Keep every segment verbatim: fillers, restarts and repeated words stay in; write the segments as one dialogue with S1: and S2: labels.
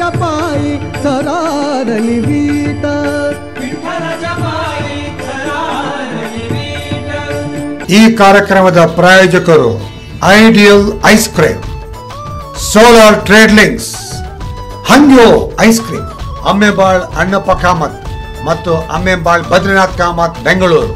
S1: पायी थरारली वीट,
S2: विठ्ठलाच्या पायी थरारली वीट.
S3: ಈ ಕಾರ್ಯಕ್ರಮದ ಪ್ರಾಯೋಜಕರು ideal ice cream, solar trade links, Hangyo ice cream, Ammembal Annappa Kamath ಮತ್ತು ಅಮ್ಮೆಬಾಳ್ ಬದ್ರಿನಾಥ್ ಕಾಮತ್ ಬೆಂಗಳೂರು.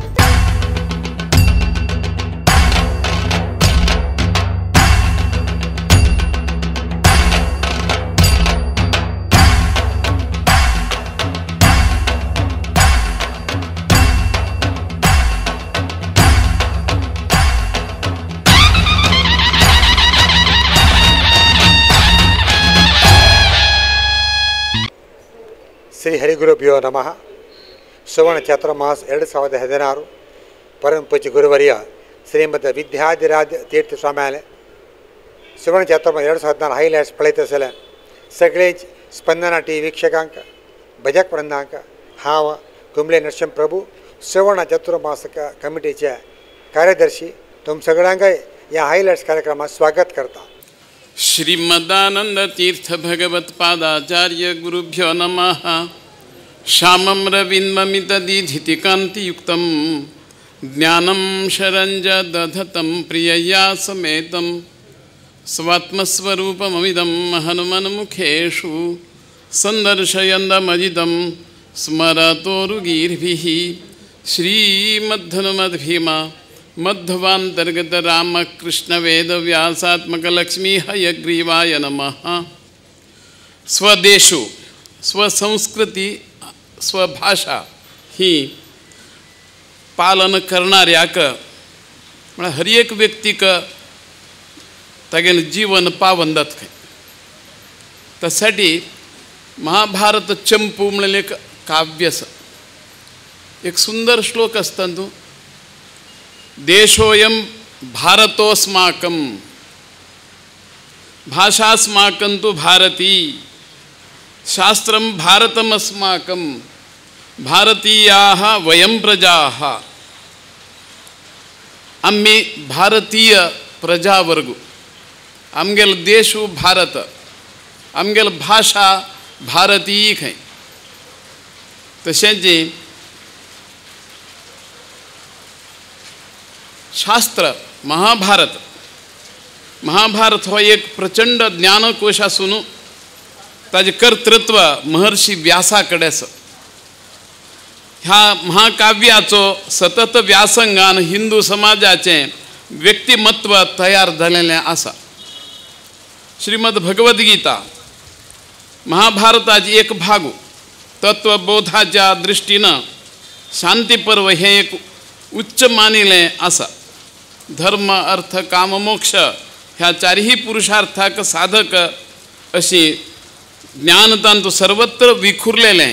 S3: ಶ್ರೀ ಹರಿಗುರುಭ್ಯೋ ನಮಃ. ಸುವರ್ಣ ಚಾತುರ್ಮಾಸ ಎರಡು ಸಾವಿರದ ಹದಿನಾರು ಪರಮಪೂಜ್ಯ ಗುರುವರ್ಯ ಶ್ರೀಮದ್ ವಿದ್ಯಾಧಿರಾಜ ತೀರ್ಥ ಸ್ವಾಮ್ಯಾಲೆ ಸುವರ್ಣ ಚಾತುರ್ಮಾಸ ಎರಡು ಸಾವಿರದ ಹದಿನಾರು ಹೈಲೈಟ್ಸ್ पळयतसले सगळेच स्पंदना टी वीक्षकांक भजक वृंदांक हांव कुंबळे नरसिंहप्रभू सुवर्ण चातुर्मास कमिटीचे कार्यदर्शी तुम सगळ्यांकय या हायलाइट्स कार्यक्रमात स्वागत करता.
S4: श्रीमदानंद तीर्थ भगवत पादाचार्य गुरुभ्यो नमः. श्यामं रविन्ममित दीधितिकान्तियुक्तं ज्ञानं शरञ्ज दधतं प्रियया समेतं स्वात्मस्वरूपममिदं हनुमन्मुखेषु सन्दर्शयन्दमजिदं स्मरतोरुगीर्भिः. श्रीमद्धनुमद्भीमा मध्वांतर्गत रामकृष्ण वेद व्यासात्मक लक्ष्मी हयग्रीवाय नमः. स्वदेशु स्वसंस्कृती स्वभाषा ही पालन करणाऱ्याक म्हणजे हर एक व्यक्तीक तागेन जीवन पावन जातलें. त्यासाठी महाभारत चंपू म्हणलें एक काव्य आसा. एक सुंदर श्लोक आसता तो, देशोयम भारतोस्माकं भाषास्माकं तु भारती शास्त्रं भारतमस्माकं भारतीयाः वयं प्रजाः. आम्ही भारतीय प्रजावर्गू, आमगेल देशू भारत, आमगेल भाषा भारतीय खंय. तशेंच शास्त्र महाभारत महाभारत हो एक प्रचंड ज्ञानकोश आसून ताजे कर्तृत्व महर्षी व्यासाकडे आसा. ह्या महाकाव्याचो सतत व्यासंगान हिंदू समाजाचे व्यक्तिमत्व तयार झालेलें आसा. श्रीमद भगवद्गीता महाभारताची एक भाग तत्वबोधाच्या दृष्टीनं शांतीपर्व हे एक उच्च मानिलें आसा. धर्म अर्थ काम मोक्ष ह्या चारही पुरुषार्थाक साधक अशी ज्ञानतांतू सर्वत्र विखुरलेलें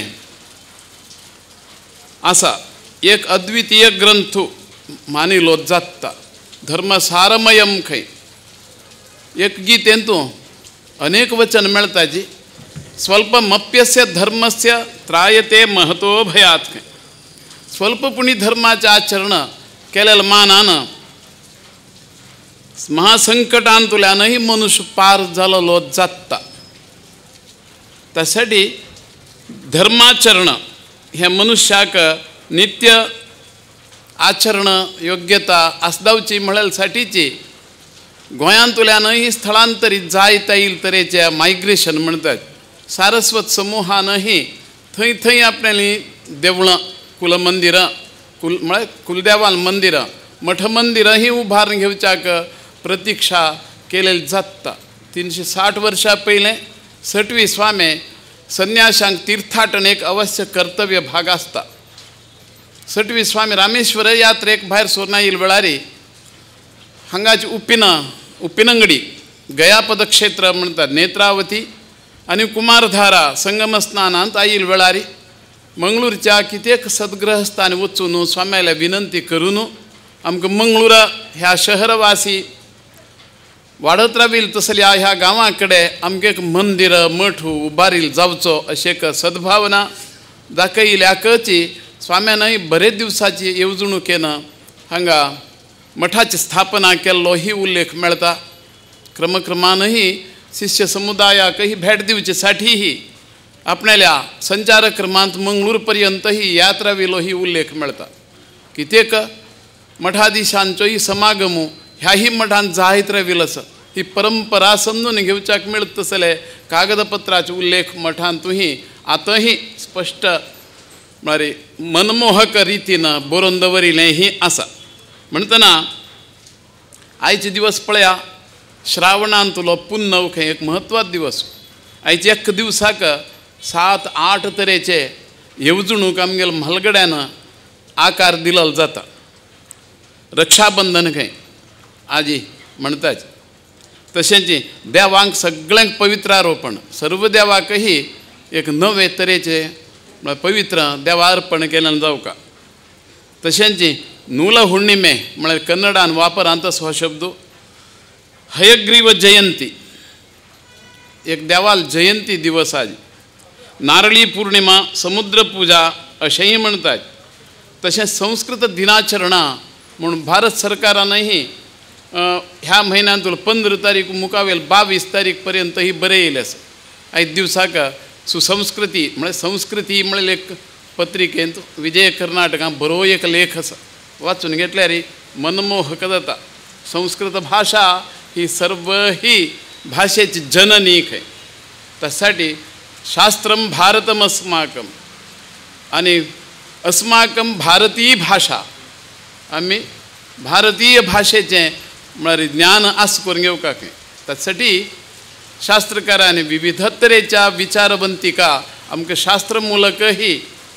S4: आसा. एक अद्वितीय ग्रंथ मानिलो जाता. धर्मसारमयम खंय. एक गीतेंतू अनेक वचन मेळटा जी स्वल्पमप्यस्य धर्मस्य त्रायते महतो भयात खंय. स्वल्पपुणी धर्माचे आचरण केलेल्या मानान महासंकटांतुल्यानही मनुष्य पार जालोलो जाता. त्यासाठी धर्माचरण हे मनुष्याक नित्य आचरण योग्यता आसदावची म्हळ्यार साठीची गोंयांतुल्यानही स्थळांतरीत जायता येईल तरेचे मायग्रेशन म्हणटात. सारस्वत समूहानही थंय थंय आपल्याली देवळां कुलमंदिरां कुल म्हळ्यार कुलदेवाल मंदिरां मठ मंदिरां ही उभारून घेवच्याक प्रतीक्षा केलेली जाता. तीनशे साठ वर्षां पयलें सटवी स्वामी संन्याशांक तीर्थाटन एक अवश्य कर्तव्य भाग आसता. सटवी स्वामी रामेश्वर यात्रेक भायर सोरना येयले वेळारी हांगाची उपिना उपिनंगडी गयापदक्षेत्र म्हणटात नेत्रावती आनी कुमारधारा संगम स्नानांत आयिल्ले वेळारी मंगळूरच्या कित्येक सद्ग्रहस्थान वचून स्वाम्याला विनंती करून आमकां मंगळुरा ह्या शहरवासी वाडत रावील तसल्या ह्या गांवा कडेन आमकां एक मंदिर मठ उबारील जावचो अशी एक सद्भावना दाखयल्याकची स्वाम्यानय बरेच दिवसाची येवजणुकेन हांगा मठाची स्थापना केल्लो ही उल्लेख मेळटा. क्रमक्रमानही शिष्य समुदायाकही भेट दिवचे साठीही आपल्याला संचार क्रमांत मंगळूर पर्यंत ही यात्रा वेलो ही उल्लेख मिळता कित्येक मठाधीशांचोही समागमू ह्याही मठांत जायत राविलस ही परंपरा समजून घेवच्याक मिळत तसले कागदपत्राचे उल्लेख मठांतूही आताही स्पष्ट म्हळ्यार मनमोहक रितीनं बरोवन दवरिलें ही आसा. म्हणटना आयचे दिवस पळया श्रावणांतलो पुन्नव खंय एक म्हत्वाचो दिवस. आयचे एक दिवसाक सात आठ तरेचे येवजणूक आमगेल्या म्हालगड्यान आकार दिलेलो जाता. रक्षाबंधन खंय आजी म्हणटात तशेंच देवांक सगळ्यांक पवित्रारोपण सर्व देवाकही एक नवे तरेचे पवित्र देवा अर्पण केलें जावका. तशेंच नूल हुण्णिमे म्हळ्यार कन्नडान वापरांत हो शब्द हयग्रीव जयंती एक देवाल जयंती दिवस आज. नारळी पौर्णिमा समुद्र पूजा अशेंय म्हणटात. तशेंच संस्कृत दिनाचरणां म्हणून भारत सरकारानही ह्या म्हयन्यांतलो पंदरा तारीख मुखावेल बावीस तारीख पर्यंत ही बरयले आसा. आयज दिवसाक सुसंस्कृती म्हळ्यार संस्कृती म्हळ्यार एक पत्रिकेंत विजय कर्नाटकांत बरो एक लेख आसा वाचून घेतल्यार मनमोहक जाता. संस्कृत भाषा ही सर्व ही भाषेची जननी खंय. त्यासाठी शास्त्रम भारतम अस्माकम आणि अस्माकम भारतीय भाषा आम्ही भारतीय भाषेचें म्हळ्यार ज्ञान आस करून घेवका खंय. त्यासाठी शास्त्रकारांनी विविध तरेच्या विचारवंतिका आमकां शास्त्र मूलकही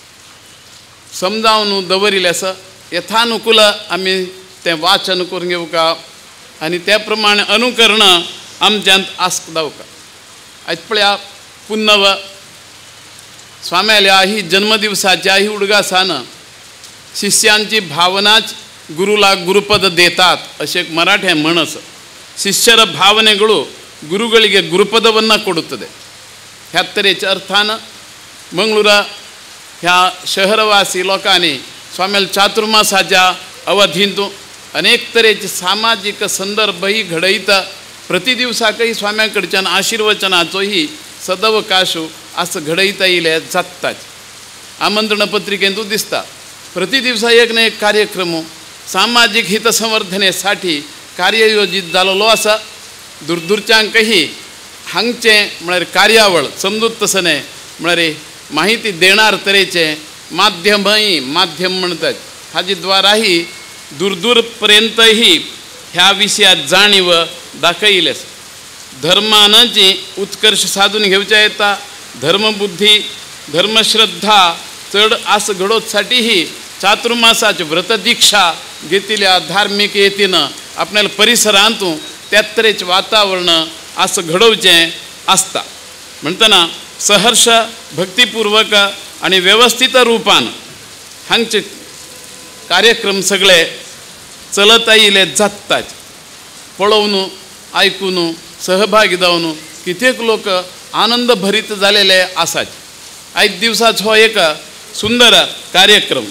S4: समजावन दवरिल्लें आसा. यथानुकूल आमी तें वाचन करून घेवका आनी त्या प्रमाणे अनुकरण आमच्यांत आस्क जावका. आयज पळया पुन्नव स्वाम्याल्या ही जन्मदिवसाच्या ही उडगासान शिष्यांची भावनाच गुरुला गुरुपद देतात अशें एक मराठे म्हण आसा. ಶಿಷ್ಯರ ಭಾವನೆಗಳು ಗುರುಗಳಿಗೆ ಗುರುಪದವನ್ನು ಕೊಡುತ್ತದೆ. ह्या तरेच्या अर्थान मंगळूर ह्या शहरवासी लोकांनी स्वाम्याल चातुर्मासाच्या अवधींतून अनेक तरेचे सामाजिक संदर्भही घडयता. प्रतिदिवसाकय स्वाम्या कडच्यान आशिर्वचनाचोही सदवकाश असं घडयता येयले जातात. आमंत्रण पत्रिकेंतूच दिसता प्रतिदिवसा एक ना एक कार्यक्रम सामाजिक हितसंवर्धनेसाठी कार्ययोजित जाल्लो आसा. दूरदूरच्यांकही हांगचे म्हळ्यार कार्यावळ समजूत तसने म्हळ्यार माहिती देणार तरेचे माध्यमय माध्यम म्हणतात हाजे द्वाराही दूरदूर पर्यंतही ह्या विशयात जाणीव दाखयले. धर्मानाची उत्कर्ष साधून घेवचे येता. धर्मबुद्धी धर्मश्रद्धा चढ आस घडोवसाठीही चातुर्मासाची व्रत दीक्षा घेतिल्या धार्मिक येतीनं आपल्या परिसरांतून त्या तरेचे वातावरण असं घडोवचें आसता. म्हणटना सहर्ष भक्तिपूर्वक आणि व्यवस्थित रूपान हांगचे कार्यक्रम सगळे चलत आयिल्ले जातात. पळोवन आयकून सहभागी जावन कित्येक लोक आनंद भरीत जालेले आसात. आयज दिवसाचो हो एक सुंदर कार्यक्रम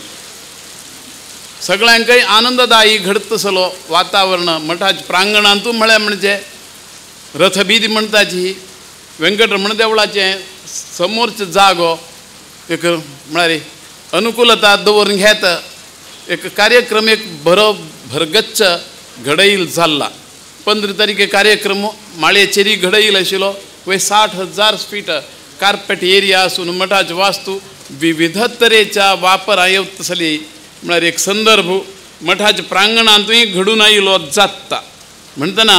S4: सगळ्यांकय आनंददायी घडतसलो वातावरण मठाच्या प्रांगणांतून म्हळ्यार म्हणजे रथबीदी म्हणटाची ही व्यंकटरमण देवळाचे समोरचो जागो एक म्हळ्यार अनुकूलता दवरून घेत एक कार्यक्रम एक बरो भरगच्च घडयिल्लो जाल्ला. पंदरा तारीखे कार्यक्रम माळयेचेरी घडयिल्लो आशिल्लो. वय साठ हजार फीट कार्पेट एरिया आसून मठाची वास्तू विविध तरेच्या वापरा येवतसली म्हळ्यार एक संदर्भ मठाच्या प्रांगणांतूय घडून आयिल्लो जाता. म्हणटना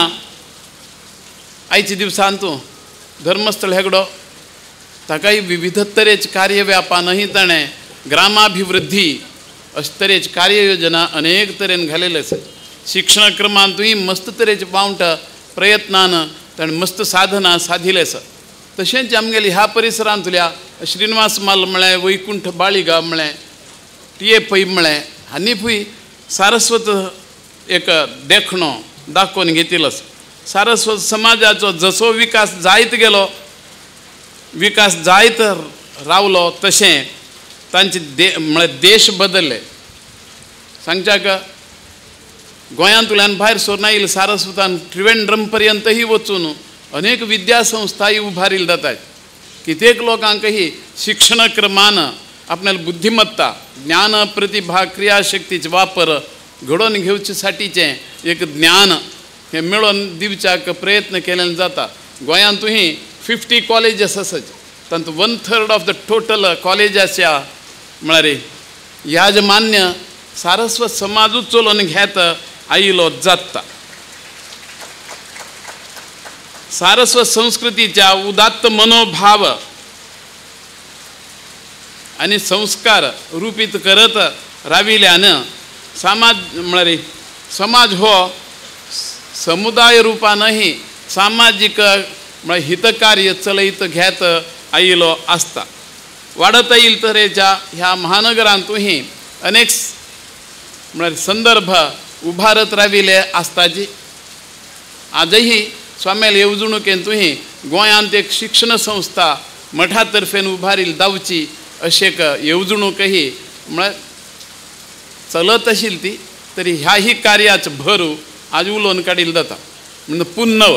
S4: आयच्या दिवसांतू धर्मस्थळ हेगडो ताकाय विविध तरेचे कार्यव्यापानही ताणें ग्रामाभिवृद्धी अशे तरेची कार्ययोजना अनेक तरेन घालेली आसा. शिक्षण क्रमांतूय मस्त तरेचे पावंट प्रयत्नान ताणें मस्त साधना साधिले आसा. तशेंच आमगेल्या ह्या परिसरांतल्या श्रीनिवास माल म्हळें वैकुंठ बाळिगांव म्हळें टिये पै म्हळें हांनीय सारस्वत एक देखणो दाखोवन घेतिल्लो आसा. सारस्वत समाजाचो जसो विकास जायत गेलो विकास जायत रावलो तशें तांचे दे म्हळ्यार देश बदलले. सांगच्याक गोंयांतल्यान भायर सरून आयिल्ले सारस्वतान त्रिवेंद्रम पर्यंतही वचून अनेक विद्या संस्थाय उबारिल्ल्यो जातात. कित्येक लोकांकही शिक्षण क्रमान आपल्याला बुद्धिमत्ता ज्ञान प्रतिभा क्रियाशक्तीचे वापर घडोवन घेवचेसाठीचे एक ज्ञान हे मेळोवन दिवच्याक प्रयत्न केलेले जाता. गोंयांत तुही फिफ्टी कॉलेजेस आसात तातूंत one third of the total कॉलेजाच्या म्हळ्यार याजमान्य सारस्वत समाजूच चलोवन घेत आयिल्लो जाता. सारस्वत संस्कृतीच्या उदात्त मनोभाव आणि संस्कार रूपीत करत राविल्यान समाज म्हळ्यार समाज हो समुदाय रूपानही सामाजिक हितकार्य चलयत घेत आयिल्लो आसता. वाडत येईल तरेच्या ह्या महानगरांतूही अनेक म्हळ्यार संदर्भ उभारत राविले आसताची. आजही स्वाम्याल येवजणुकेंतूही गोंयांत एक शिक्षण संस्था मठा तर्फेन उभारील जावची अशी एक येवजणूकही म्हळ्यार चलत आशिल्ली ती तरी ह्याही कार्याचो भर आज उलोवन काडिल्लो जाता. म्हणजे पुन्नव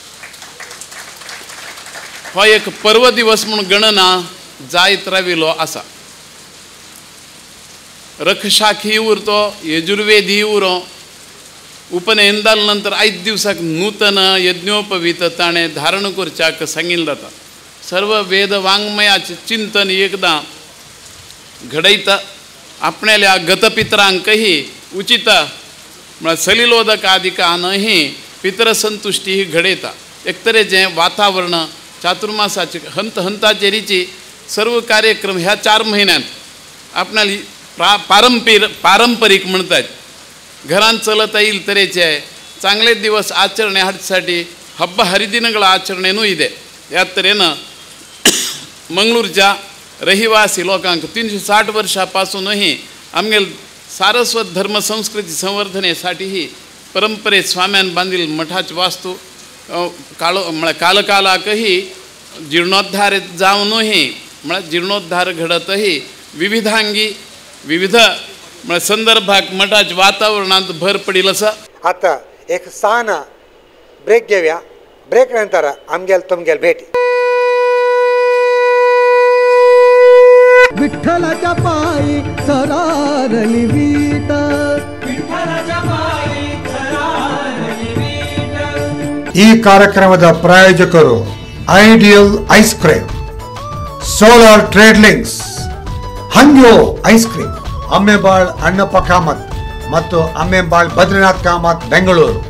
S4: हो एक पर्व दिवस म्हणून गणना जायत राविलो आसा. रखशाखी उरतो यजुर्वेदी उरो उपनयन जाले नंतर आयज दिवसाक नूतन यज्ञोपवीत ताणें धारण करच्याक सांगिल्लें जाता. सर्व वेद वाङ्मयाचें चिंतन एकदां घडयता. आपणाल्या गतपितरांकही उचित म्हळ्यार सलिलोदकादिकानही पितरसंतुष्टी ही घडयता. एक तरेचें वातावरण चातुर्मासाचे हंत हंताचेरीची सर्व कार्यक्रम ह्या चार म्हयन्यांत आपणाली प्रा पारंपीर पारंपरीक म्हणटात घरांत चलत येईल तरेचे चांगले दिवस आचरणे हाडसाठी हब्ब हरिदिनಗಳ ಆಚರಣೆನೂ ಇದೆ. ह्या तरेन मंगळूरच्या रहिवासी लोकांक तीनशे साठ वर्षापासूनही आमगेल सारस्वत धर्म संस्कृती संवर्धनेसाठीही परंपरे स्वाम्यान बांधील मठाची वास्तू काळो म्हळ्यार कालकालाकही जीर्णोद्धार जावनूही म्हळ्यार जीर्णोद्धार घडतही विविधांगी विविध म्हळ्यार संदर्भाक मठाच्या वातावरणात भर पडिल्लो आसा.
S3: आता एक सान ब्रेक घेवया. ब्रेक नंतर आमगेल तुमगेल भेटी.
S1: विठ्ठलाच्या पायी सरारली वीट
S2: विठ्ठलाच्या पायी थरारली वीट.
S3: ಈ ಕಾರ್ಯಕ್ರಮದ ಪ್ರಾಯೋಜಕರು ideal ice cream, solar trade links, Hangyo ice cream, Ammembal Annappa Kamath ಮತ್ತು ಅಮ್ಮೆಬಾಳ್ ಬದ್ರಿನಾಥ್ ಕಾಮತ್ ಬೆಂಗಳೂರು.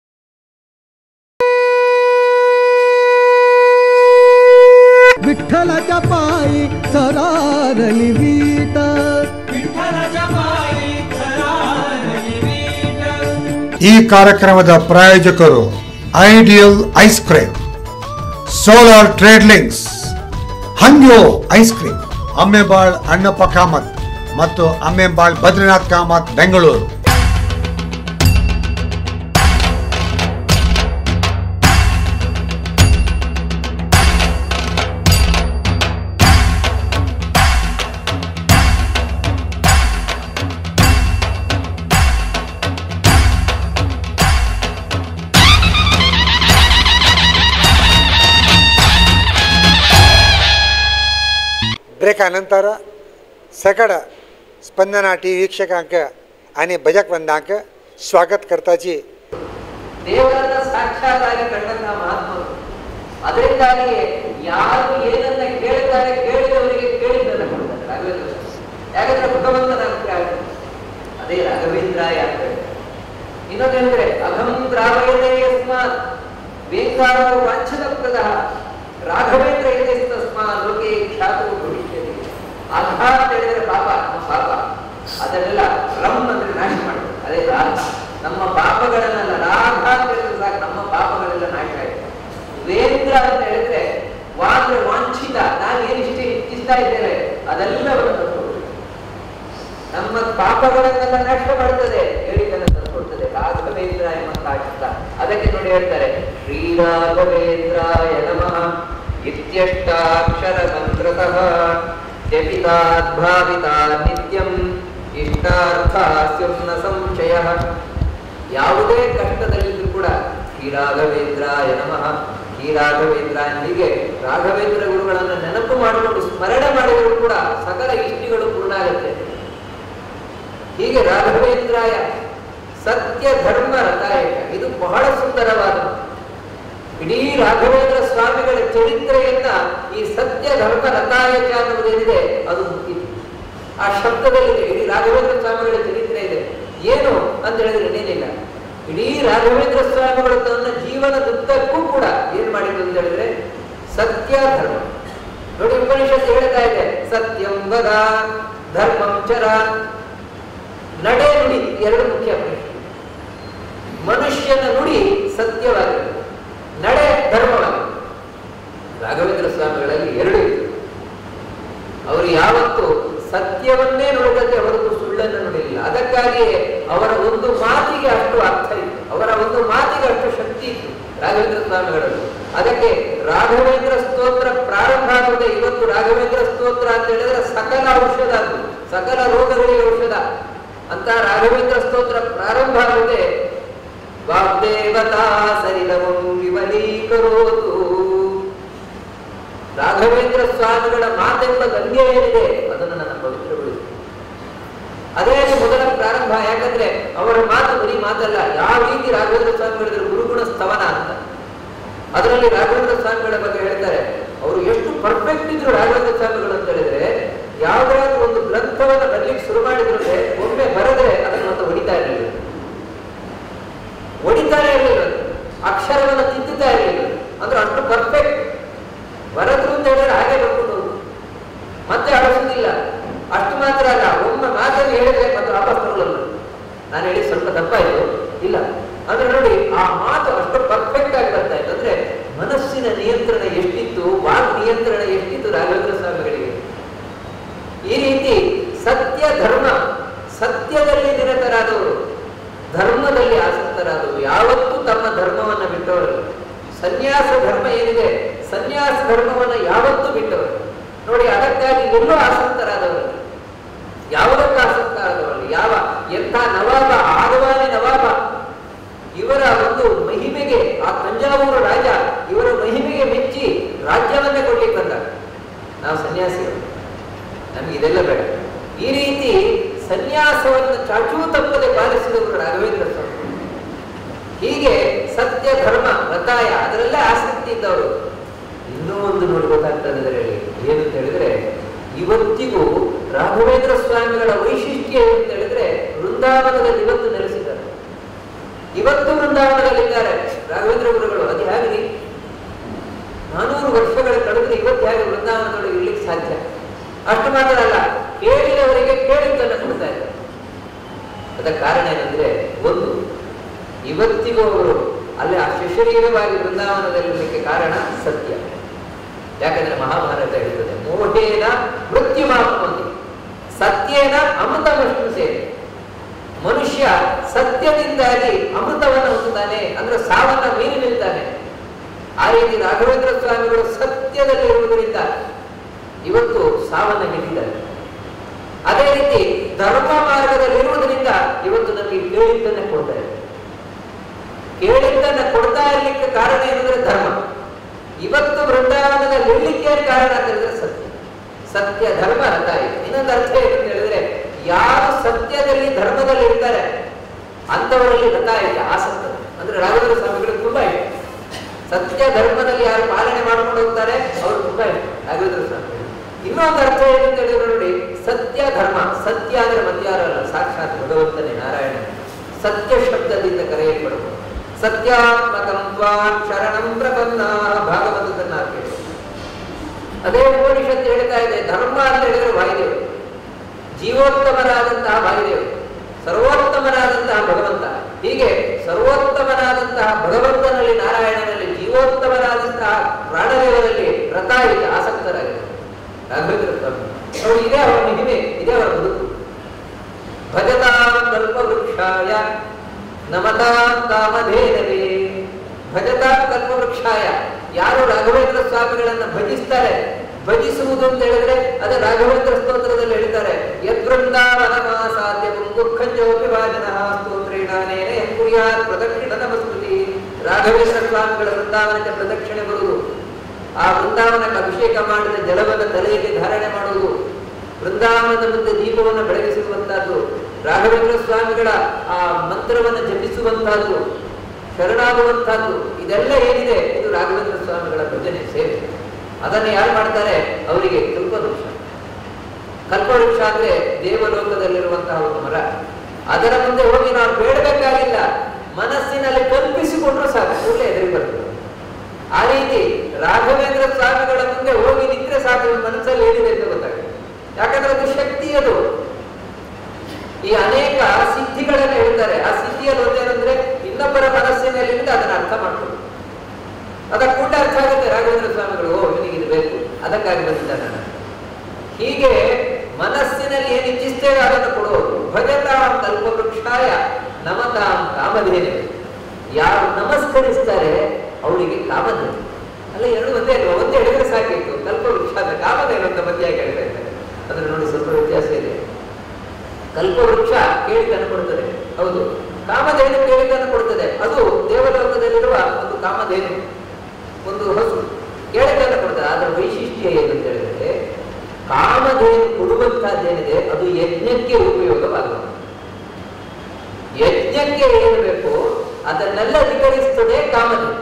S1: विठ्ठलाच्या पायी सरारली वीट
S2: विठ्ठलाच्या पायी थरारली वीट.
S3: ಈ ಕಾರ್ಯಕ್ರಮದ ಪ್ರಾಯೋಜಕರು ideal ice cream, solar trade links, Hangyo ice cream, Ammembal Annappa Kamath ಮತ್ತು ಅಮ್ಮೆಬಾಳ್ ಬದ್ರಿನಾಥ್ ಕಾಮತ್ ಬೆಂಗಳೂರು. ब्रेकानंतर सकड स्पंदना टी व्ही वीक्षकांक आणि भजक वृंदांक स्वागत करताची.
S5: ದೇವರನ್ನ ಸಾಕ್ಷಾತ್ತಾಗಿ ಕಂಡಂತಹ ಮಹಾತ್ಮರು. ಅದರಿಂದಾಗಿಯೇ ಯಾರು ಏನನ್ನ ಕೇಳ್ತಾರೆ ಕೇಳಿದವರಿಗೆ ಕೇಳಿದ್ದನ್ನ ಕೊಡ್ತಾರೆ ರಾಘವೇಂದ್ರ. ಯಾಕಂದ್ರೆ ಭಗವಂತನ ಅನುಗ್ರಹ ಅದೇ ರಾಘವೇಂದ್ರಾಯ ಅಂತ ಹೇಳಿ. ಇನ್ನೊಂದೇಂದ್ರೆ ಅಹಂ ದ್ರಾವಯತೆ ಯಸ್ಮಾತ್ ವೇಂಗಾರೋ ವಾಂಛನಪ್ರದ ರಾಘವೇಂದ್ರ ಇದೆ ತಸ್ಮಾತ್ ಲೋಕೆ ಖ್ಯಾತೋ ಭವಿಷ್ಯತಿ. ಅಘ ಅಂತ ಹೇಳಿದ್ರೆ ಪಾಪ, ನಮ್ಮ ಪಾಪ ಅದನ್ನೆಲ್ಲ ರಮ್ ಅಂದ್ರೆ ನಾಶ ಮಾಡ್ತಾರೆ. ಅದೇ ರಾಘ ನಮ್ಮ ಪಾಪಗಳನ್ನೆಲ್ಲ ರಾಘ ಅಂತ ಹೇಳಿದ್ರೆ ಸಾಕು, ನಮ್ಮ ಪಾಪಗಳೆಲ್ಲ ನಾಶ ಆಯ್ತು. ವೇಂದ್ರ ಅಂತ ಹೇಳಿದ್ರೆ ವಾಂದ್ರೆ ವಾಂಛಿತ, ನಾವೇನು ಇಷ್ಟ ಇಚ್ಛಿಸ್ತಾ ಇದ್ದೇವೆ ಅದೆಲ್ಲವನ್ನು ತಂದುಕೊಡ್ತದೆ. ನಮ್ಮ ಪಾಪಗಳನ್ನೆಲ್ಲ ನಾಶ ಮಾಡ್ತದೆ, ಹೇಳಿದ್ದನ್ನು ತಂದುಕೊಡ್ತದೆ. ರಾಘವೇಂದ್ರ ಎಂಬ ಶಬ್ದ ಅದಕ್ಕೆ ನೋಡಿ ಹೇಳ್ತಾರೆ ಶ್ರೀರಾಘವೇಂದ್ರಾಯ ನಮಃ ಇತ್ಯಷ್ಟಾಕ್ಷರ ಮಂತ್ರತಃ ಜಪಿತಾದ್ಭಾವಿತಾ ನಿತ್ಯಂ ಇಷ್ಟಾರ್ಥಾಸ್ಯಂ ನ ಸಂಶಯಃ. ಯಾವುದೇ ಕಷ್ಟದಲ್ಲಿದ್ರೂ ಕೂಡ ಶ್ರೀರಾಘವೇಂದ್ರಾಯ ನಮಃ, ಈ ಈ ರಾಘವೇಂದ್ರ ಹೀಗೆ ರಾಘವೇಂದ್ರ ಗುರುಗಳನ್ನು ನೆನಪು ಮಾಡಿಕೊಂಡು ಸ್ಮರಣೆ ಮಾಡಿದರೂ ಕೂಡ ಸಕಲ ಇಷ್ಟಿಗಳು ಪೂರ್ಣ ಆಗುತ್ತೆ. ಹೀಗೆ ರಾಘವೇಂದ್ರಾಯ ಸತ್ಯ ಧರ್ಮ ರಥಾಯಕ, ಇದು ಬಹಳ ಸುಂದರವಾದ ಇಡೀ ರಾಘವೇಂದ್ರ ಸ್ವಾಮಿಗಳ ಚರಿತ್ರೆಯನ್ನ ಈ ಸತ್ಯ ಧರ್ಮ ರಥಾಯಕ ಅನ್ನುವುದೇನಿದೆ ಅದು ಮುಖ್ಯ. ಆ ಶಬ್ದದಲ್ಲಿದೆ ಇಡೀ ರಾಘವೇಂದ್ರ ಸ್ವಾಮಿಗಳ ಚರಿತ್ರೆ ಇದೆ. ಏನು ಅಂತ ಹೇಳಿದ್ರೆ ಏನೇನಿಲ್ಲ, ಇಡೀ ರಾಘವೇಂದ್ರ ಸ್ವಾಮಿಗಳು ತನ್ನ ಜೀವನದುದ್ದಕ್ಕೂ ಕೂಡ ಏನ್ ಮಾಡಿದ್ರು ಅಂತ ಹೇಳಿದ್ರೆ ಸತ್ಯ ಧರ್ಮ. ನೋಡಿ ಉಪನಿಷತ್ತು ಹೇಳ್ತಾ ಇದೆ ಸತ್ಯಂ ವದ ಧರ್ಮಂ ಚರ. ನಡೆ ನುಡಿ ಎರಡು ಮುಖ್ಯ. ಮನುಷ್ಯನ ನುಡಿ ಸತ್ಯವಾಗಿದೆ, ನಡೆ ಧರ್ಮವಾಗಿದೆ. ರಾಘವೇಂದ್ರ ಸ್ವಾಮಿಗಳಲ್ಲಿ ಎರಡು ಇತ್ತು. ಅವರು ಯಾವತ್ತು ಸತ್ಯವನ್ನೇ ನುಡಿದತೆ ಹೊರತು ಸುಳ್ಳನ್ನು ನುಡಿಲಿಲ್ಲ. ಅದಕ್ಕಾಗಿಯೇ ಅವರ ಒಂದು ಮಾತಿಗೆ ಅಷ್ಟು ಅರ್ಥ ಇತ್ತು, ಅವರ ಒಂದು ಮಾತಿಗೆ ಅಷ್ಟು ಶಕ್ತಿ ಇತ್ತು ರಾಘವೇಂದ್ರ ಸ್ವಾಮಿಗಳಲ್ಲಿ. ಅದಕ್ಕೆ ರಾಘವೇಂದ್ರ ಸ್ತೋತ್ರ ಪ್ರಾರಂಭ ಆಗುವುದೇ ಇವತ್ತು. ರಾಘವೇಂದ್ರ ಸ್ತೋತ್ರ ಅಂತ ಹೇಳಿದ್ರೆ ಸಕಲ ಔಷಧ, ಅದು ಸಕಲ ರೋಗಗಳಿಗೆ ಔಷಧ ಅಂತ ರಾಘವೇಂದ್ರ ಸ್ತೋತ್ರ ಪ್ರಾರಂಭ ಆಗುವುದೇ ವಾಗ್ದೇವತಾ ಸರಿಲವಂ ವಿಮಲೀಕರೋತು. ರಾಘವೇಂದ್ರ ಸ್ವಾಮಿಗಳ ಮಾತೆಂಬ ಗಂಗೆ ಏನಿದೆ ಅದನ್ನು ನನ್ನ ಪವಿತ್ರಗೊಳಿಸಿ. ಅದೇ ಮೊದಲ ಪ್ರಾರಂಭ. ಯಾಕಂದ್ರೆ ಅವರ ಮಾತು ಬರೀ ಮಾತಲ್ಲ, ಯಾವ ರೀತಿ ರಾಘವೇಂದ್ರ ಸ್ವಾಮಿಗಳಿದ್ರು ಗುರುಗುಣ ಸ್ತವನ ಅಂತ. ಅದರಲ್ಲಿ ರಾಘವೇಂದ್ರ ಸ್ವಾಮಿಗಳ ಬಗ್ಗೆ ಹೇಳ್ತಾರೆ, ಅವರು ಎಷ್ಟು ಪರ್ಫೆಕ್ಟ್ ಇದ್ರು ರಾಘವೇಂದ್ರ ಸ್ವಾಮಿಗಳು ಅಂತ ಹೇಳಿದ್ರೆ, ಯಾವ್ದಾದ್ರು ಒಂದು ಗ್ರಂಥವನ್ನು ಬರಲಿಕ್ಕೆ ಶುರು ಮಾಡಿದ್ರೆ ಒಮ್ಮೆ ಬರದ್ರೆ ಅದನ್ನು ಮತ್ತೆ ಹೊಡಿತಾ ಇರಲಿಲ್ಲ, ಹೊಡಿತಾನೆ ಇರಲಿಲ್ಲ, ಅಕ್ಷರವನ್ನು ತಿದ್ದುತ್ತಾ ಇರಲಿಲ್ಲ. ಅಂದ್ರೆ ಅಷ್ಟು ಪರ್ಫೆಕ್ಟ್. ಬರದ್ರು ಅಂತ ಹೇಳಿದ್ರೆ ಹಾಗೆ ಬರ್ಕೊಂಡು ಮತ್ತೆ ಅಳಿಸುವುದಿಲ್ಲ. ಅಷ್ಟು ಮಾತ್ರ ಅಲ್ಲ, ಒಮ್ಮೆ ಮಾತನ್ನು ಹೇಳಿದ್ರೆ ಮತ್ತೆ ವಾಪಸ್ ತಗೊಳ್ಳಲ್ಲ. ನಾನು ಹೇಳಿ ಸ್ವಲ್ಪ ತಪ್ಪಾಯ್ತು ಇಲ್ಲ ಅಂದ್ರೆ ನೋಡಿ ಆ ಮಾತು ಅಷ್ಟು ಪರ್ಫೆಕ್ಟ್ ಆಗಿ ಬರ್ತಾ ಇತ್ತು. ಅಂದ್ರೆ ಮನಸ್ಸಿನ ನಿಯಂತ್ರಣ ಎಷ್ಟಿತ್ತು, ವಾಕ್ ನಿಯಂತ್ರಣ ಎಷ್ಟಿತ್ತು ರಾಘವೇಂದ್ರ ಸ್ವಾಮಿಗಳಿಗೆ. ಈ ರೀತಿ ಸತ್ಯ ಧರ್ಮ, ಸತ್ಯದಲ್ಲಿ ನಿರತರಾದವರು, ಧರ್ಮದಲ್ಲಿ ಆಸಕ್ತರಾದವರು, ಯಾವತ್ತೂ ತಮ್ಮ ಧರ್ಮವನ್ನು ಬಿಟ್ಟವರು. ಸನ್ಯಾಸ ಧರ್ಮ ಏನಿದೆ, ಸನ್ಯಾಸ ಧರ್ಮವನ್ನು ಯಾವತ್ತೂ ಬಿಟ್ಟವರು ನೋಡಿ. ಅದಕ್ಕಾಗಿ ಎಲ್ಲೂ ಆಸಕ್ತರಾದವರು, ಯಾವುದಕ್ಕೂ ಆಸಕ್ತರಾದವರು. ಯಾವ ಎಂಥ ನವಾಬ, ಆದವಾನಿ ನವಾಬ, ಇವರ ಒಂದು ಮಹಿಮೆಗೆ, ಆ ತಂಜಾವೂರು ರಾಜ ಇವರ ಮಹಿಮೆಗೆ ಮೆಚ್ಚಿ ರಾಜ್ಯವನ್ನೇ ಕೊಡ್ಲಿಕ್ಕೆ ಬಂದ. ನಾವು ಸನ್ಯಾಸಿಗಳು, ನಮ್ಗೆ ಇದೆಲ್ಲ ಬೇಡ. ಈ ರೀತಿ ಸನ್ಯಾಸವನ್ನು ಚಾಚೂ ತಪ್ಪದೆ ಪಾಲಿಸಿದವರು ರಾಘವೇಂದ್ರ ಸ್ವಾಮಿ. ಹೀಗೆ ಸತ್ಯ ಧರ್ಮ ರಥಾಯ ಅದರಲ್ಲೇ ಆಸಕ್ತಿ ಇದ್ದವರು. ಇನ್ನೂ ಒಂದು ನೋಡಿ ಗೊತ್ತಾಗ್ತದೆ ಅದರಲ್ಲಿ ಏನು ಅಂತ ಹೇಳಿದ್ರೆ, ಇವತ್ತಿಗೂ ರಾಘವೇಂದ್ರ ಸ್ವಾಮಿಗಳ ವೈಶಿಷ್ಟ್ಯ ಏನು ಅಂತ ಹೇಳಿದ್ರೆ, ವೃಂದಾವನದಲ್ಲಿ ಇವತ್ತು ನೆಲೆಸಿದ್ದಾರೆ, ಇವತ್ತು ವೃಂದಾವನದಲ್ಲಿದ್ದಾರೆ ರಾಘವೇಂದ್ರ ಗುರುಗಳು. ಅದು ಹೇಗೆ ನಾನೂರು ವರ್ಷಗಳ ಕಳೆದ್ರೆ ಇವತ್ತು ಹೇಗೆ ವೃಂದಾವನದೊಳಗೆ ಇರ್ಲಿಕ್ಕೆ ಸಾಧ್ಯ? ಅಷ್ಟು ಮಾತ್ರ ಅಲ್ಲ, ಕೇಳಿದವರಿಗೆ ಕೇಳಿದ್ದನ್ನು ಕೊಡ್ತಾ ಇದ್ದಾರೆ. ಅದಕ್ಕೆ ಕಾರಣ ಏನಂದ್ರೆ, ಒಂದು ಇವತ್ತಿಗೂ ಅವರು ಅಲ್ಲಿ ಅಶರೀರವಾಗಿ ವೃಂದಾವನದಲ್ಲಿರಲಿಕ್ಕೆ ಕಾರಣ ಸತ್ಯ. ಯಾಕಂದ್ರೆ ಮಹಾಭಾರತ ಹೇಳ್ತದೆ, ಮೋಹೇನ ಮೃತ್ಯು ಮಾಪಿ ಸತ್ಯೇನ ಅಮೃತಮಷ್ಟು ಸೇವೆ. ಮನುಷ್ಯ ಸತ್ಯದಿಂದಾಗಿ ಅಮೃತವನ್ನು ಹೊಂದುತ್ತಾನೆ, ಅಂದ್ರೆ ಸಾವನ್ನ ಮೀರಿ ನಿಲ್ತಾನೆ. ಆ ರೀತಿ ರಾಘವೇಂದ್ರ ಸ್ವಾಮಿಗಳು ಸತ್ಯದಲ್ಲಿ ಇರುವುದರಿಂದ ಇವತ್ತು ಸಾವನ್ನ ಗೆದ್ದಿದ್ದಾರೆ. ಅದೇ ರೀತಿ ಧರ್ಮ ಮಾರ್ಗದಲ್ಲಿ ಇರುವುದರಿಂದ ಇವತ್ತು ನಮಗೆ ಕೇಳಿದ್ದನ್ನ ಕೊಡ್ತಾರೆ. ಕೇಳಿದ್ದನ್ನ ಕೊಡ್ತಾ ಇರ್ಲಿಕ್ಕೆ ಕಾರಣ ಏನಂದ್ರೆ ಧರ್ಮ. ಇವತ್ತು ವೃಂದಾವನದಲ್ಲಿ ಇರ್ಲಿಕ್ಕೆ ಕಾರಣ ಅಂತ ಹೇಳಿದ್ರೆ ಸತ್ಯ. ಸತ್ಯ ಧರ್ಮ ಅರ್ಥ ಆಯಿತು. ಇನ್ನೊಂದು ಅರ್ಥ ಏನು ಅಂತ ಹೇಳಿದ್ರೆ, ಯಾರು ಸತ್ಯದಲ್ಲಿ ಧರ್ಮದಲ್ಲಿ ಇರ್ತಾರೆ ಅಂತವರಲ್ಲಿ ರಥ ಇದೆ, ಆಸಕ್ತ. ಅಂದ್ರೆ ರಾಘವೇಂದ್ರ ಸ್ವಾಮಿಗಳು ತುಂಬಾ ಇದೆ. ಸತ್ಯ ಧರ್ಮದಲ್ಲಿ ಯಾರು ಪಾಲನೆ ಮಾಡ್ಕೊಂಡು ಹೋಗ್ತಾರೆ ಅವರು ತುಂಬಾ ಇದೆ ರಾಘವೇಂದ್ರ ಸ್ವಾಮಿಗಳು. ಇನ್ನೊಂದು ಅರ್ಥ ಏನು ಅಂತ ಹೇಳಿದ್ರೆ ನೋಡಿ, ಸತ್ಯ ಧರ್ಮ. ಸತ್ಯ ಅಂದ್ರೆ ಮತ್ಯಾರಲ್ಲ, ಸಾಕ್ಷಾತ್ ಭಗವಂತನೇ ನಾರಾಯಣ. ಸತ್ಯ ಶಬ್ದದಿಂದ ಕರೆಯಲ್ಪಡುವುದು. ಸತ್ಯಾತ್ಮಕಂ ತ್ವಾಂ ಶರಣಂ ಪ್ರಪನ್ನ ಭಾಗವತದನ್ನ ಕೇಳಿ. ಅದೇ ಉಪನಿಷತ್ತು ಹೇಳ್ತಾ ಇದೆ, ಧರ್ಮ ಅಂತ ಹೇಳಿದ್ರೆ ವಾಯುದೇವರು, ಜೀವೋತ್ತಮರಾದಂತಹ ವಾಯುದೇವರು, ಸರ್ವೋತ್ತಮನಾದಂತಹ ಭಗವಂತ. ಹೀಗೆ ಸರ್ವೋತ್ತಮನಾದಂತಹ ಭಗವಂತನಲ್ಲಿ, ನಾರಾಯಣನಲ್ಲಿ, ಜೀವೋತ್ತಮನಾದಂತಹ ಪ್ರಾಣದೇವರಲ್ಲಿ ರಥಾಯಿತ ಆಸಕ್ತರಾಗಿದೆ ರಾಘವೇಂದ್ರ ಸ್ವಾಮಿ. ಅವರು ಇದೇ ಅವರ ಮಹಿಮೆ, ಇದೇ ಅವರ ಬದುಕು. ಭಜತಾಂ ಕಲ್ಪವೃಕ್ಷಾಯ ನಮತಾಂ ಕಾಮಧೇನವೇ. ಭಜತಾಂ ಕಲ್ಪವೃಕ್ಷಾಯ, ಯಾರು ರಾಘವೇಂದ್ರ ಸ್ವಾಮಿಗಳನ್ನ ಭಜಿಸ್ತಾರೆ, ಭಜಿಸುವುದು ಅಂತ ಹೇಳಿದ್ರೆ ಅದೇ ರಾಘವೇಂದ್ರ ಸ್ತೋತ್ರದಲ್ಲಿ ಹೇಳ್ತಾರೆ, ಯದ್ವೃಂದಾವನ ಮಾಸಾದ್ಯ ದುಃಖಂಜೋಪಿ ವಾಜನಃ ಸ್ತೋತ್ರೇಣಾನೇನ ಯತ್ಕುರ್ಯಾತ್ ಪ್ರದಕ್ಷಿಣ ನಮಸ್ಕೃತಿ. ರಾಘವೇಂದ್ರ ಸ್ವಾಮಿಗಳ ವೃಂದಾವನಕ್ಕೆ ಪ್ರದಕ್ಷಿಣೆ ಬರುವುದು ಆ ವೃಂದಾವನಕ್ಕೆ ಅಭಿಷೇಕ ಮಾಡಿದ ಜಲವನ್ನು ತಲೆಯಲ್ಲಿ ಧಾರಣೆ ಮಾಡುವುದು, ವೃಂದಾವನದ ಮುಂದೆ ದೀಪವನ್ನು ಬೆಳಗಿಸುವಂತಹದ್ದು, ರಾಘವೇಂದ್ರ ಸ್ವಾಮಿಗಳ ಆ ಮಂತ್ರವನ್ನು ಜಪಿಸುವಂತಹದ್ದು, ಶರಣಾಗುವಂತಹದ್ದು, ಇದೆಲ್ಲ ಏನಿದೆ ಇದು ರಾಘವೇಂದ್ರ ಸ್ವಾಮಿಗಳ ಭಜನೆ ಸೇವೆ. ಅದನ್ನು ಯಾರು ಮಾಡ್ತಾರೆ? ಅವರಿಗೆ ಕಲ್ಪವೃಕ್ಷ. ಕಲ್ಪವೃಕ್ಷ ಅಂದ್ರೆ ದೇವಲೋಕದಲ್ಲಿರುವಂತಹ ಒಂದು ಮರ. ಅದರ ಮುಂದೆ ಹೋಗಿ ನಾವು ಬೇಡಬೇಕಾಗಿಲ್ಲ, ಮನಸ್ಸಿನಲ್ಲಿ ಕಲ್ಪಿಸಿಕೊಂಡ್ರು ಸಾಕು, ಕೂಡಲೇ ಎದುರಿಗೆ ಬರ್ತದೆ. ಆ ರೀತಿ ರಾಘವೇಂದ್ರ ಸ್ವಾಮಿಗಳ ಮುಂದೆ ಹೋಗಿ ನಿಂತ್ರೆ ಸಾಕು, ಮನಸ್ಸಲ್ಲಿ ಏನಿದೆ ಅಂತ ಗೊತ್ತಾಗುತ್ತೆ. ಯಾಕಂದ್ರೆ ಅದು ಶಕ್ತಿ. ಅದು ಈ ಅನೇಕ ಸಿದ್ಧಿಗಳನ್ನ ಹೇಳ್ತಾರೆ. ಆ ಸಿದ್ಧಿಯಲ್ಲಿ ಒಂದೇನಂದ್ರೆ ಇನ್ನೊಬ್ಬರ ಮನಸ್ಸಿನಲ್ಲಿ ಅದನ್ನ ಅರ್ಥ ಮಾಡ್ಕೊಂಡು ಅದಕ್ಕೆ ಕೂಡ ಅರ್ಥ ಆಗುತ್ತೆ. ರಾಘವೇಂದ್ರ ಸ್ವಾಮಿಗಳು ಓ ನಿನಗೆ ಇದು ಬೇಕು, ಅದಕ್ಕಾಗಿ ಬಂದಿದ್ದಾನೆ. ಹೀಗೆ ಮನಸ್ಸಿನಲ್ಲಿ ಏನು ಇಚ್ಛಿಸ್ತೇವೆ ಅದನ್ನು ಕೊಡುವುದು. ಭಜತಾಂ ಕಲ್ಪವೃಕ್ಷಾಯ ನಮತಾಂ ಕಾಮಧೇನು. ಯಾರು ನಮಸ್ಕರಿಸ್ತಾರೆ ಅವರಿಗೆ ಕಾಮಧೇನು. ಅಲ್ಲ, ಎರಡು ಒಂದೇ ಅಲ್ವಾ? ಒಂದೇ ಹೇಳಿದ್ರೆ ಸಾಕಿತ್ತು. ಕಲ್ಪವೃಕ್ಷ ಅಂದ್ರೆ ಕಾಮಧೇನು ಅಂತ ಮಧ್ಯಾಗಿ ಹೇಳ್ತಾ ಇದ್ದಾರೆ. ಅದ್ರ ನೋಡಿ ಸ್ವಲ್ಪ ವ್ಯತ್ಯಾಸ ಇದೆ. ಕಲ್ಪವೃಕ್ಷ ಕೇಳಿದ್ದನ್ನು ಕೊಡ್ತದೆ, ಹೌದು. ಕಾಮಧೇನು ಕೇಳಿದ್ದನ್ನು ಕೊಡ್ತದೆ. ಅದು ದೇವಲೋಕದಲ್ಲಿರುವ ಒಂದು ಕಾಮಧೇನು, ಒಂದು ಹಸು ಕೇಳಿದ್ದನ್ನು ಕೊಡ್ತದೆ. ಅದರ ವೈಶಿಷ್ಟ್ಯ ಏನಂತ ಹೇಳಿದ್ರೆ, ಕಾಮಧೇನು ಕೊಡುವಂತಹದ್ದೇನಿದೆ ಅದು ಯಜ್ಞಕ್ಕೆ ಉಪಯೋಗವಾಗುವುದು. ಯಜ್ಞಕ್ಕೆ ಏನು ಬೇಕು ಅದನ್ನೆಲ್ಲ ಅಧಿಕರಿಸುತ್ತದೆ ಕಾಮಧೇನು.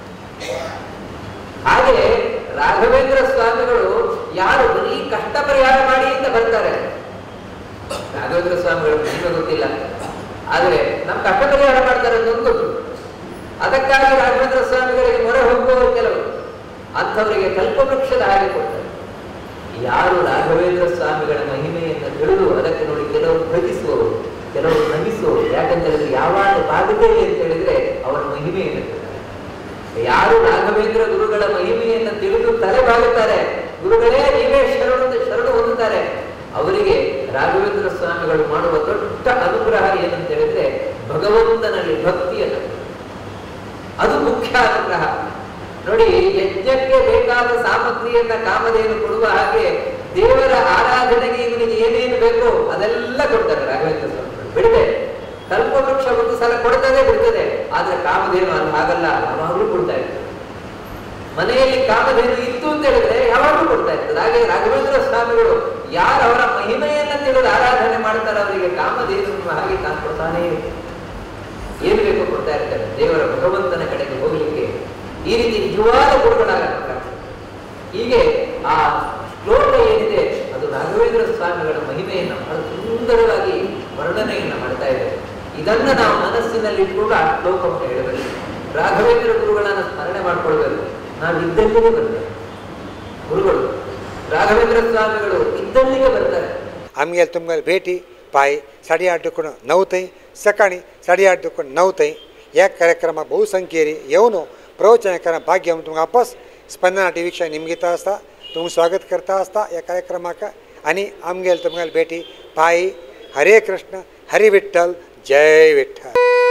S5: ಹಾಗೆ ರಾಘವೇಂದ್ರ ಸ್ವಾಮಿಗಳು ಯಾರು ಬರೀ ಕಷ್ಟ ಪರಿಹಾರ ಮಾಡಿ ಅಂತ ಬರ್ತಾರೆ. ರಾಘವೇಂದ್ರ ಸ್ವಾಮಿಗಳು ನಿಮಗೆ ಗೊತ್ತಿಲ್ಲ, ಆದ್ರೆ ನಮ್ಮ ಕಷ್ಟ ಪರಿಹಾರ ಮಾಡ್ತಾರೆ ಅನ್ನೋದು ಗೊತ್ತು. ಅದಕ್ಕಾಗಿ ರಾಘವೇಂದ್ರ ಸ್ವಾಮಿಗಳಿಗೆ ಮೊರೆ ಹೋಗುವವರು ಕೆಲವರು, ಅಂಥವರಿಗೆ ಕಲ್ಪವೃಕ್ಷದ ಹಾಗೆ ಕೊಡ್ತಾರೆ. ಯಾರು ರಾಘವೇಂದ್ರ ಸ್ವಾಮಿಗಳ ಮಹಿಮೆಯನ್ನು ತಿಳಿದು ಅದಕ್ಕೆ ನೋಡಿ ಕೆಲವರು ಭಜಿಸುವವರು, ಕೆಲವರು ನಮಿಸುವವರು. ಯಾಕಂತ ಹೇಳಿದ್ರೆ ಯಾವಾಗ ಬಾಧೆ ಅಂತ ಹೇಳಿದ್ರೆ ಅವರ ಮಹಿಮೆಯನ್ನು ತಿಳಿತಾರೆ. ಯಾರು ರಾಘವೇಂದ್ರ ಗುರುಗಳ ಮಹಿಮೆಯನ್ನು ತಿಳಿದು ತಲೆ ಬಾಗುತ್ತಾರೆ, ಗುರುಗಳೇ ನೀವೇ ಶರಣು ಶರಣು ಹೊಂದುತ್ತಾರೆ, ಅವರಿಗೆ ರಾಘವೇಂದ್ರ ಸ್ವಾಮಿಗಳು ಮಾಡುವ ದೊಡ್ಡ ಅನುಗ್ರಹ ಏನಂತ ಹೇಳಿದ್ರೆ ಭಗವಂತನಲ್ಲಿ ಭಕ್ತಿಯನ್ನು. ಅದು ಮುಖ್ಯ ಅನುಗ್ರಹ. ನೋಡಿ, ಯಜ್ಞಕ್ಕೆ ಬೇಕಾದ ಸಾಮಗ್ರಿಯನ್ನ ಕಾಮಧೇನು ಕೊಡುವ ಹಾಗೆ ದೇವರ ಆರಾಧನೆಗೆ ಇವನಿಗೆ ಏನೇನು ಬೇಕೋ ಅದೆಲ್ಲ ಕೊಡ್ತಾರೆ ರಾಘವೇಂದ್ರ ಸ್ವಾಮಿಗಳು. ಬಿಡದೆ ಕಲ್ಪವೃಕ್ಷ ಒಂದು ಸಲ ಕೊಡ್ತದೆ ಬಿಡ್ತದೆ, ಆದ್ರೆ ಕಾಮಧೇನು ಅದು ಹಾಗಲ್ಲ, ಯಾವಾಗಲೂ ಕೊಡ್ತಾ ಇರ್ತದೆ. ಮನೆಯಲ್ಲಿ ಕಾಮಧೇನು ಇತ್ತು ಅಂತ ಹೇಳಿದ್ರೆ ಯಾವಾಗಲೂ ಕೊಡ್ತಾ ಇರ್ತದೆ. ಹಾಗೆ ರಾಘವೇಂದ್ರ ಸ್ವಾಮಿಗಳು ಯಾರು ಅವರ ಮಹಿಮೆಯನ್ನ ತಿಳಿದು ಆರಾಧನೆ ಮಾಡ್ತಾರೆ ಅವರಿಗೆ ಕಾಮಧೇನು ಹಾಗೆ ತಾನು ಕೊಡ್ತಾನೆ, ಏನು ಬೇಕೋ ಕೊಡ್ತಾ ಇರ್ತಾರೆ ದೇವರ ಭಗವಂತನ ಕಡೆಗೆ ಹೋಗ್ಲಿಕ್ಕೆ. ಈ ರೀತಿ ನಿಜವಾದ ಗುರುಗಳಾಗ ಹೀಗೆ ಆ ಶ್ಲೋಕ ಏನಿದೆ ಅದು ರಾಘವೇಂದ್ರ ಸ್ವಾಮಿಗಳ ಮಹಿಮೆಯನ್ನು ಬಹಳ ಸುಂದರವಾಗಿ ವರ್ಣನೆಯನ್ನ ಮಾಡ್ತಾ ಇದೆ. ಇದನ್ನ ನಾವು ಮನಸ್ಸಿನಲ್ಲಿ ಇಟ್ಕೊಂಡು ಆ ಶ್ಲೋಕವನ್ನು ಹೇಳಬೇಕು. ರಾಘವೇಂದ್ರ ಗುರುಗಳನ್ನ ಸ್ಮರಣೆ ಮಾಡ್ಕೊಳ್ಬೇಕು. ನಾವು ಇದ್ದಲ್ಲಿಗೆ ಬರ್ತೇವೆ. ಗುರುಗಳು ರಾಘವೇಂದ್ರ ಸ್ವಾಮಿಗಳು ಇದ್ದಲ್ಲಿಗೆ ಬರ್ತಾರೆ.
S3: ಆಮೇಲೆ ತುಂಬ ಭೇಟಿ ಪಾಯಿ ಸಾಡಿ ಆಡ್ಕೊಂಡು ನೌತೈ ಸಕಾಣಿ साढ़े आठ दुख नौ तई या कार्यक्रम बहुसंख्येरी येऊन प्रवचन करा भाग्य तुमका वापस स्पंदना टी वीक्षा निमगिता असता तुम स्वागत करता असता या कार्यक्रमाक आणि आमगेल तुमगेल भेटी पायी हरे कृष्ण हरि विठ्ठल जय विठ्ठल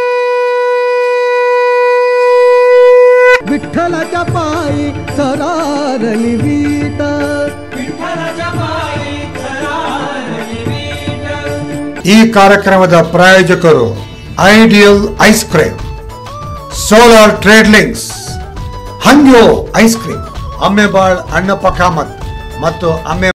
S1: विठ्ठलाच्या पायी सरारली वीट
S2: विठ्ठलाच्या पायी सरारली वीट
S3: ಈ ಕಾರ್ಯಕ್ರಮದ ಪ್ರಾಯೋಜಕರು ideal ice cream, solar trade links, Hangyo ice cream, Ammembal Annappa Kamath ಮತ್ತು ಅಮ್ಮೆ